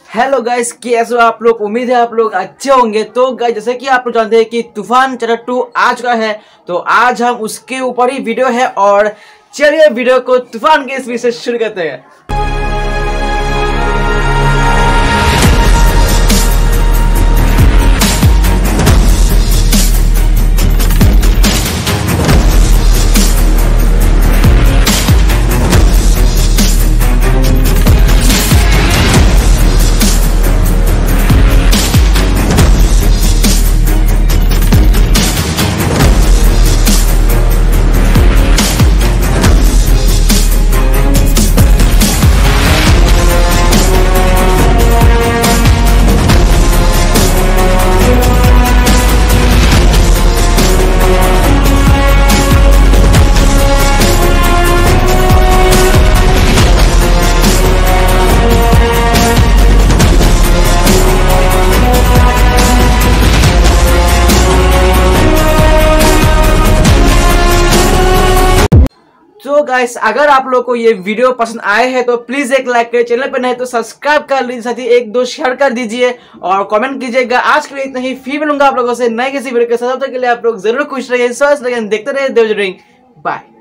Hello guys, कैसे हो आप लोग। उम्मीद है आप लोग अच्छे होंगे। तो गाइस, जैसे कि आप लोग जानते हैं कि तूफान चैप्टर 2 आ चुका है, तो आज हम उसके ऊपर ही वीडियो है। और चलिए वीडियो को तूफान के इस विषय से शुरू करते हैं। तो गाइस, अगर आप लोग को ये वीडियो पसंद आए हैं तो प्लीज एक लाइक करिए, चैनल पर नहीं तो सब्सक्राइब कर लीजिए, साथ ही एक दो शेयर कर दीजिए और कमेंट कीजिएगा। आज के लिए इतना ही, फिर मिलूंगा आप लोगों से नए किसी वीडियो के साथ। तब तक के लिए आप लोग जरूर खुश रहिए, स्वस्थ रहिए, देखते रहिए देव। बाय।